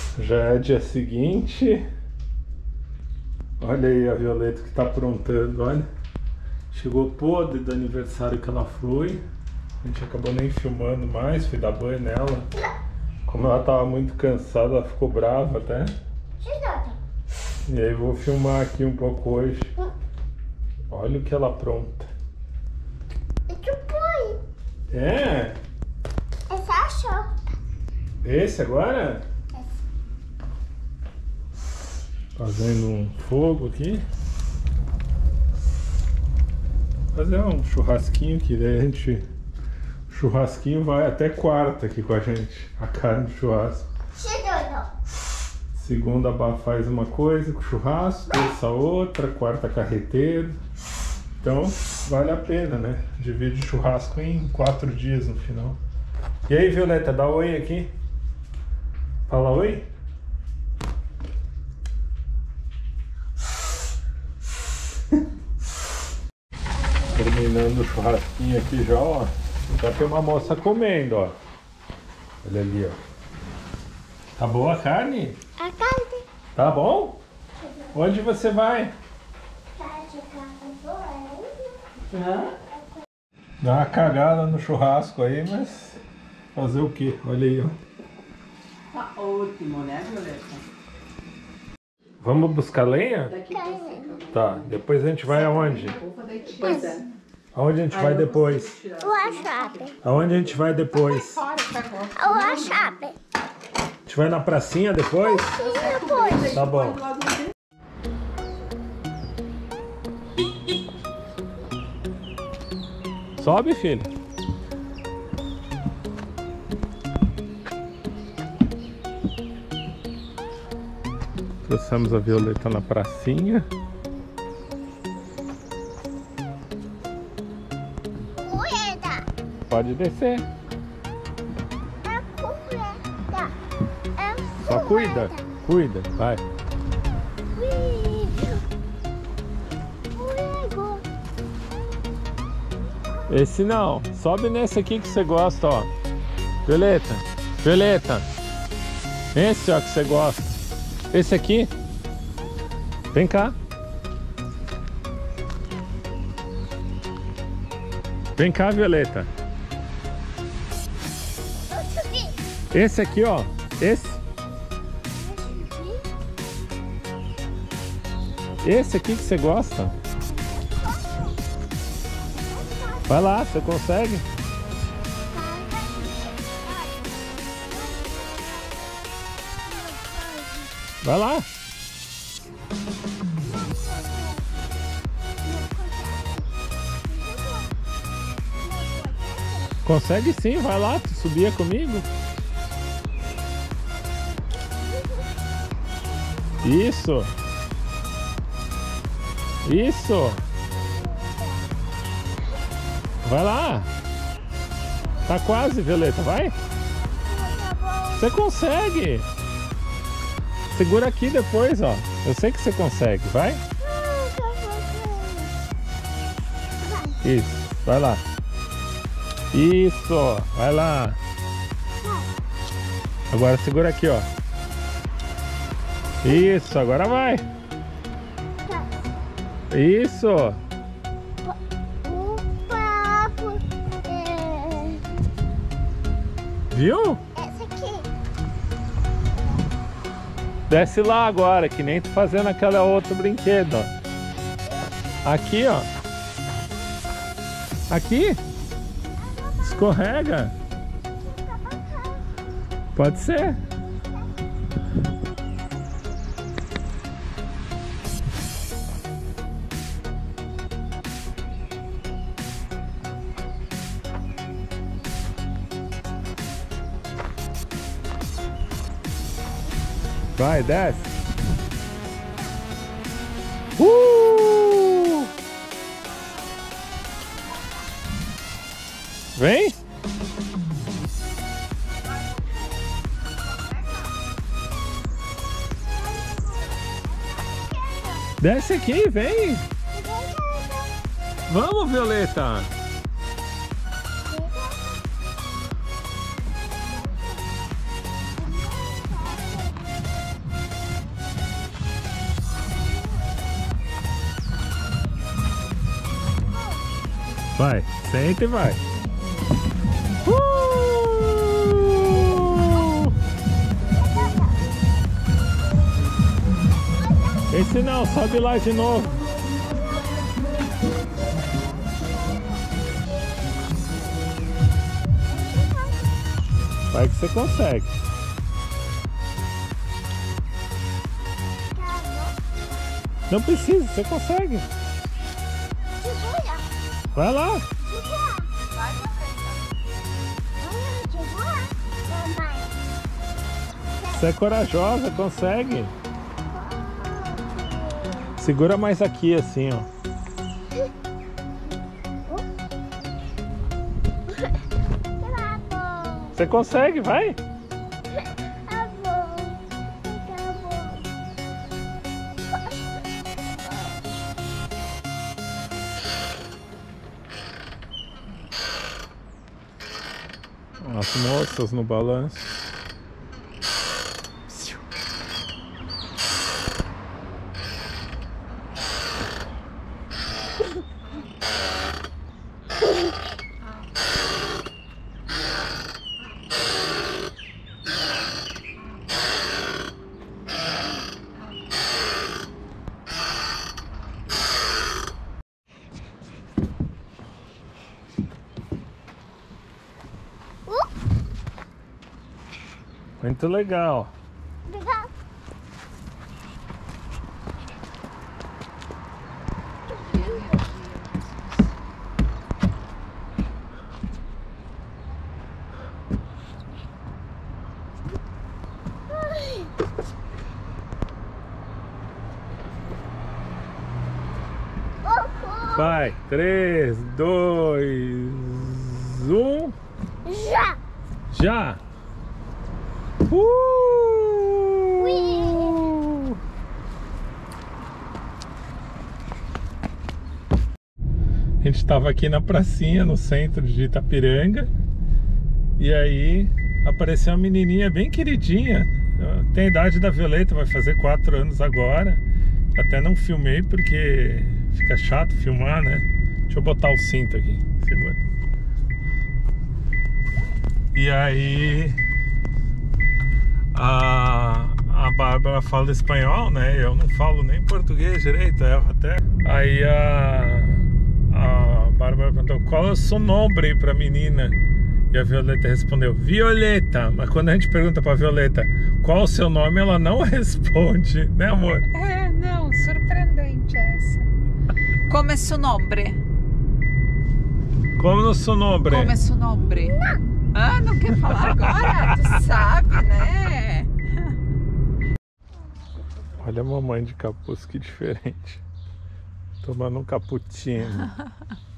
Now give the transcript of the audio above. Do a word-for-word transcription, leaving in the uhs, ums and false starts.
Já é dia seguinte. Olha aí a Violeta que tá aprontando, olha. Chegou podre do aniversário que ela foi. A gente acabou nem filmando mais, fui dar banho nela. Como ela tava muito cansada, ela ficou brava até. E aí vou filmar aqui um pouco hoje. Olha o que ela apronta. É? Essa é a chopa. Esse agora? Fazendo um fogo aqui. Fazer um churrasquinho que daí a gente... O churrasquinho vai até quarta aqui com a gente. A carne do churrasco. Segunda faz uma coisa com churrasco, terça outra, quarta carreteiro. Então vale a pena, né? Divide churrasco em quatro dias no final. E aí, Violeta, dá oi aqui. Fala oi. Terminando o churrasquinho aqui já, ó. Já tem uma moça comendo, ó. Olha ali, ó. Tá boa a carne? A carne. Tá bom? Onde você vai? Dá uma cagada no churrasco aí, mas fazer o quê? Olha aí, ó. Tá ótimo, né, Violeta? Vamos buscar lenha? Tá, depois a gente vai aonde? Pois é. Aonde a gente vai depois? O achape. Aonde a gente vai depois? O achape. A gente vai na pracinha depois? E depois? Tá bom. Sobe, filho. Trouxemos a Violeta na pracinha. Cuida. Pode descer. É cuida. É Só cuida. Cuida, vai. Esse não. Sobe nesse aqui que você gosta, ó. Violeta. Violeta. Esse, ó, que você gosta. Esse aqui. Vem cá. Vem cá, Violeta. Esse aqui, ó. Esse. Esse aqui que você gosta. Vai lá, você consegue? Vai lá. Consegue sim, vai lá, tu subia comigo. Isso. Isso. Vai lá. Tá quase, Violeta, vai. Você consegue. Segura aqui depois, ó. Eu sei que você consegue, vai. Isso, vai lá. Isso, vai lá. Agora segura aqui, ó. Isso, agora vai. Isso. Viu? Essa aqui. Desce lá agora, que nem tu fazendo aquela outro brinquedo, ó. Aqui, ó. Aqui. Escorrega. Pode ser. Vai, desce. Uh! Vem. Desce aqui, vem. Vamos, Violeta. Vai, senta e vai. Uh! Esse não, sobe lá de novo. Vai que você consegue. Não precisa, você consegue. Segura. Vai lá. Segura. Vai pra frente. Segura. Mamãe. Você é corajosa, consegue. Segura mais aqui, assim, ó. Tá bom. Você consegue, vai. Tá bom. Tá bom. As moças no balanço. Muito legal. Legal. Vai, três, dois, um. Já. Já! Uh! Ui. A gente estava aqui na pracinha, no centro de Itapiranga. E aí apareceu uma menininha bem queridinha. Tem a idade da Violeta, vai fazer quatro anos agora. Até não filmei porque fica chato filmar, né? Deixa eu botar o cinto aqui, segura. E aí a, a Bárbara fala espanhol, né? Eu não falo nem português direito, erro até. Aí a, a Bárbara perguntou qual é o seu nome pra menina. E a Violeta respondeu, Violeta. Mas quando a gente pergunta pra Violeta qual o seu nome, ela não responde, né, amor? É, não, surpreendente essa. Como é seu nome? Como é o seu nome? Como é seu nome? Ah, não quer falar agora? Tu sabe, né? Olha a mamãe de capuz, que diferente. Tomando um cappuccino.